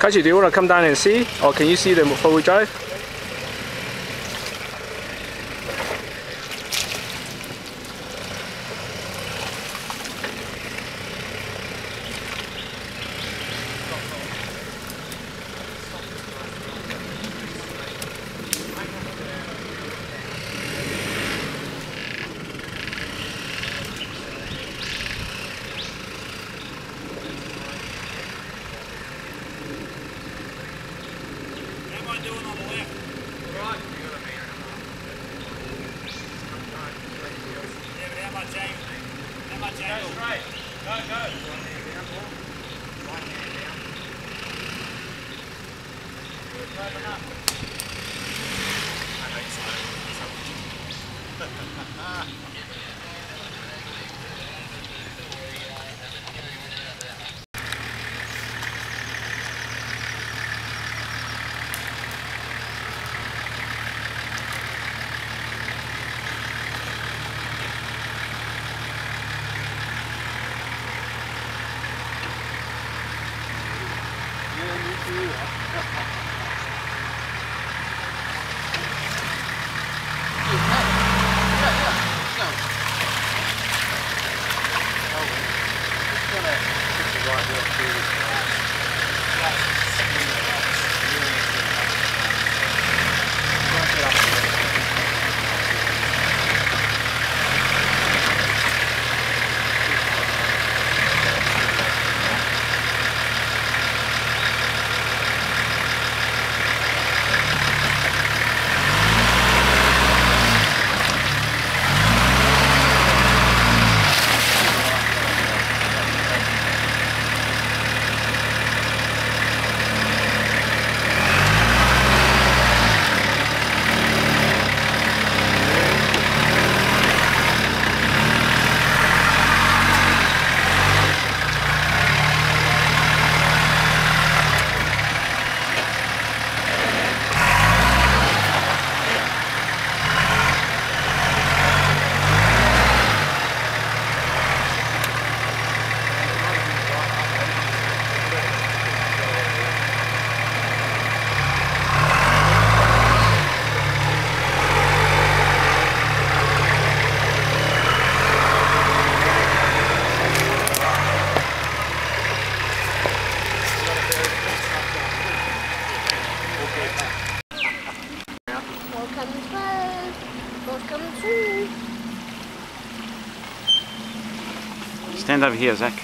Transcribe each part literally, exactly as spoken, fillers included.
Kaiju, do you want to come down and see? Or can you see the four-wheel drive? Stand over here, Zach.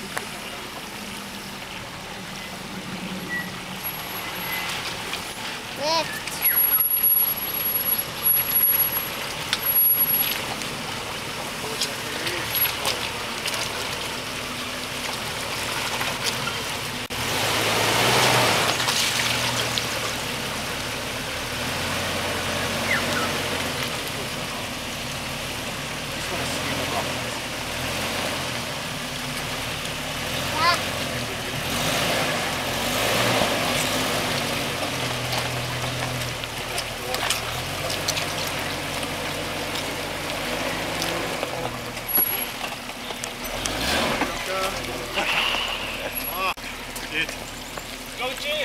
Left. Go, Jim!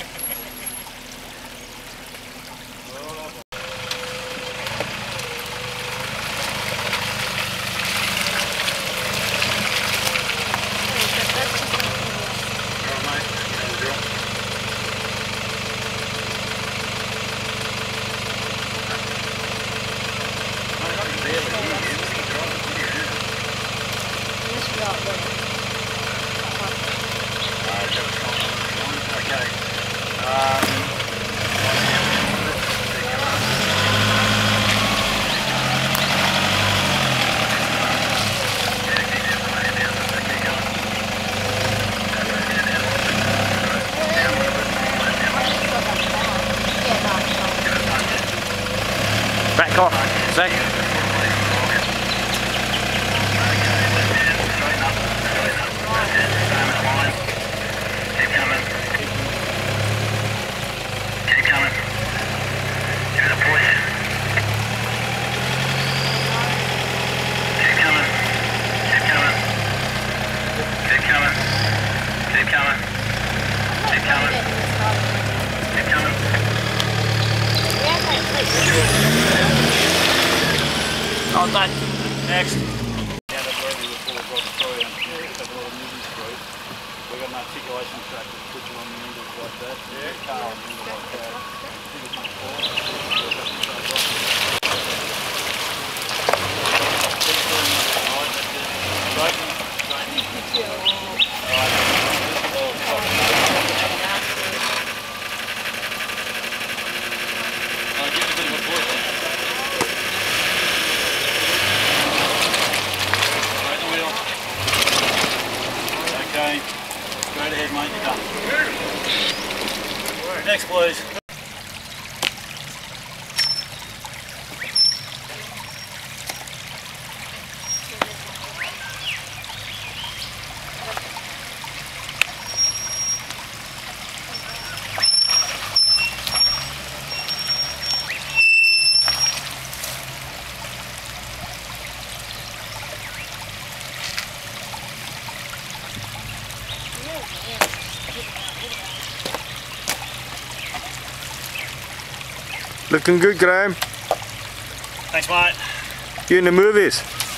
Back off, Zach. Keep coming. Keep coming. Give it a push. Keep coming. Keep coming. Keep coming. Keep coming. Keep coming. Well done. Next. Yeah, that road we before got through and picked up a lot of moving through. We've got an articulation track that puts you on the needles like that. Yeah. Car on the needle like that. Think it's much forward. Keep doing it. Alright, that's it. Straighten. Straighten. Okay, straight ahead, mate, you're done. Next, please. Looking good, Graham. Thanks, mate. You in the movies?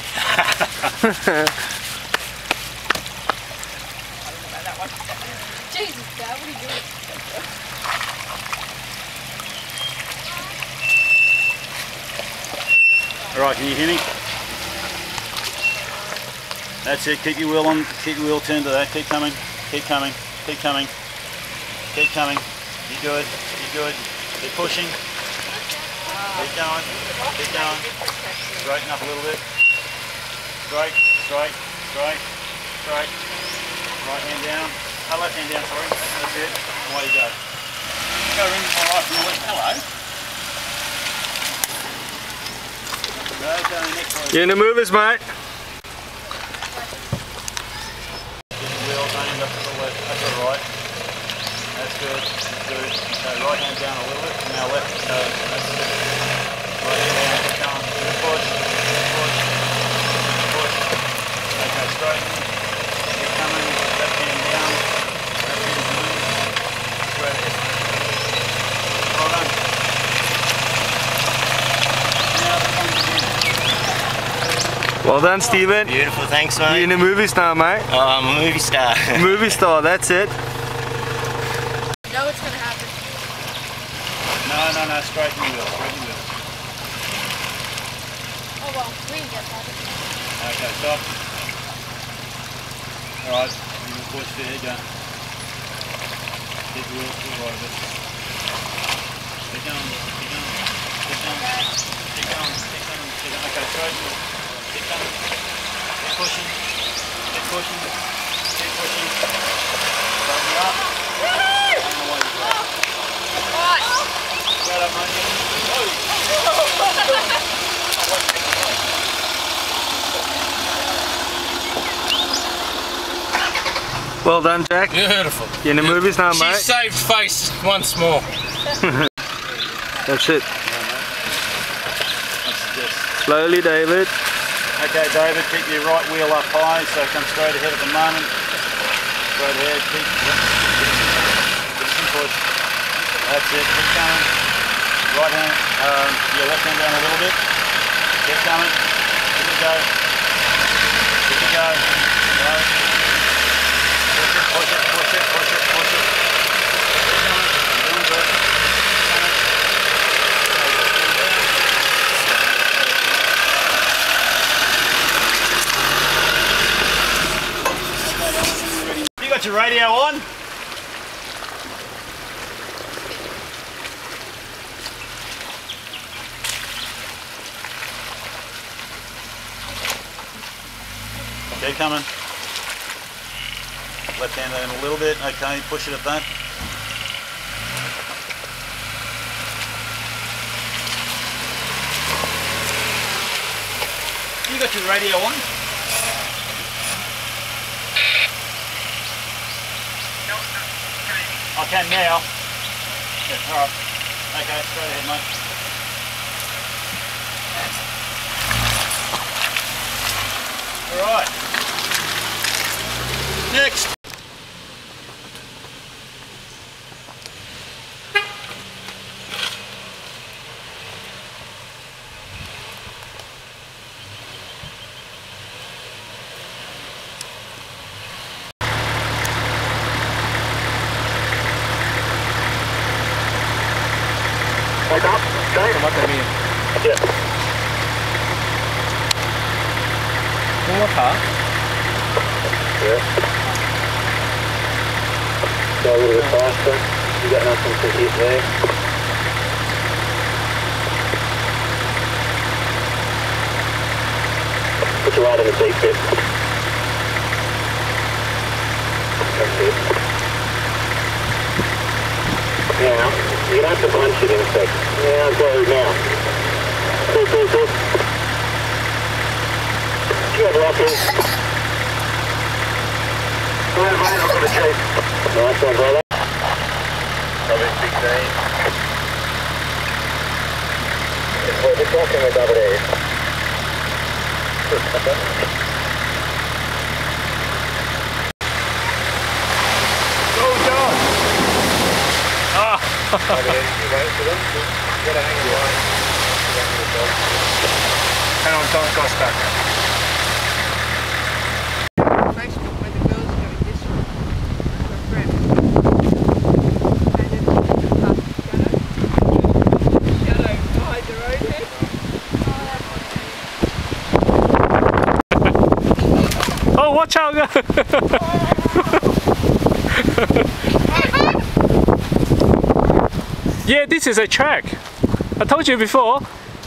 Jesus, Dad, what are you doing? Alright, can you hear me? That's it, keep your wheel on, keep your wheel turned to that, keep coming, keep coming, keep coming, keep coming. You're good, you're good. Keep pushing. Keep going, keep going. Straighten up a little bit. Straight, straight, straight, straight. Right hand down. Oh, left hand down, sorry. That's it. Away you go. Go ring my right from the left. Hello. Okay, next one. You in the movies, mate? Get your wheel aimed up to the left. That's alright. That's good. That's good. Okay, right hand down a little bit. Now left. No, that's it. Right hand down. Keep going. Good push. Push. Push. Okay, straighten. Keep coming. Left hand down. Left hand down. Straight ahead. Well done. Now the point again. Well done, Stephen. Beautiful, thanks, You mate. in the movies now, mate? Oh, I'm a movie star. Movie star, that's it. You know what's gonna happen. No, no, no, straighten the wheel, straighten the wheel. Oh well, we can get that. Okay, stop. Alright, you can push there, you go. Keep the wheel to the right of it. Keep going, keep going, keep going, keep going, keep going, keep going. Okay, straighten the wheel. Keep coming. Keep pushing. Keep pushing. Keep pushing. Straighten it up. I don't know why you go. What? Straight up, mate. Well done, Jack. Beautiful. You in the movies now, She mate? saved face once more. That's it. That's just. Slowly, David. Okay, David, keep your right wheel up high, so come straight ahead at the moment. Straight ahead, keep, yep, keep some push. That's it, keep coming. Right hand, um, your left hand down a little bit. Keep coming. Keep it go. Keep it go. Go. Push it, push it, push it, push it, push it. Keep coming. You're doing good. Keep coming. You got your radio on? Keep coming. Left hand in a little bit. Okay, push it at that. You got your radio on? I can now. Yeah, alright. Okay, straight ahead, mate. Alright. Next. Wake up. Okay. Come up to me. Yeah. One more car. Yeah. Go a little bit faster. You got nothing to hit there. Put your right in the seat bit. That's it. Now, you're going to have to punch it in a sec. Now, go now. Good, good, good. You have locking. Right, right, I've got a chase. Nice one, brother. Probably sixteen. Well, just walking with over there. Go, John! Ah! Hang on, don't go stuck. Facebook where the girls go this way for a friend. And then the past shadow. Shadow behind your own head. Oh, watch out! Yeah, this is a track. I told you before.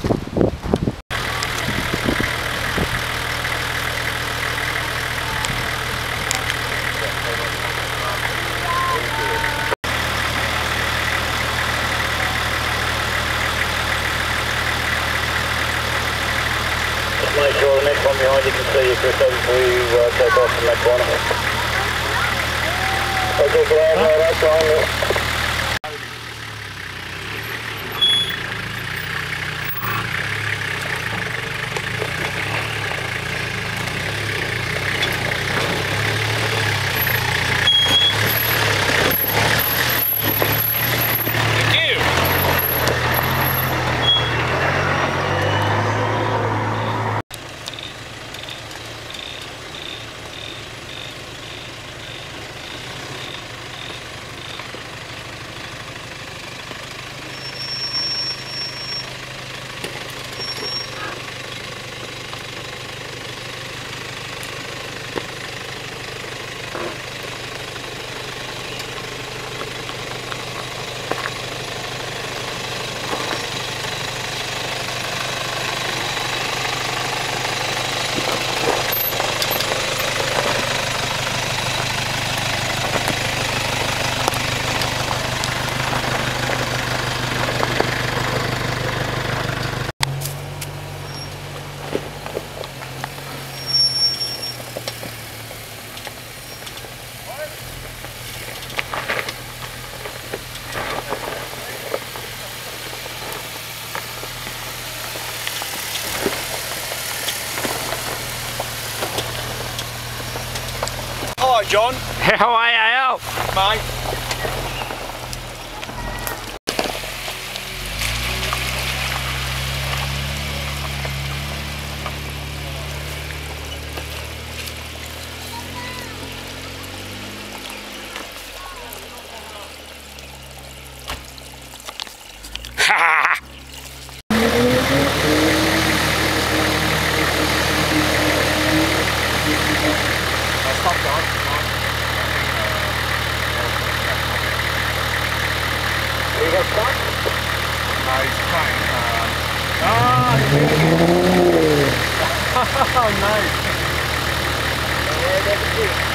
Make sure the next one behind you can see you, Chris, before you uh, take off from that corner. Okay, get out there, that's fine. Hello, John. How are you? Mate. You got stuck? No, he's playing. Uh... Ah, oh, nice. Yeah, that's it.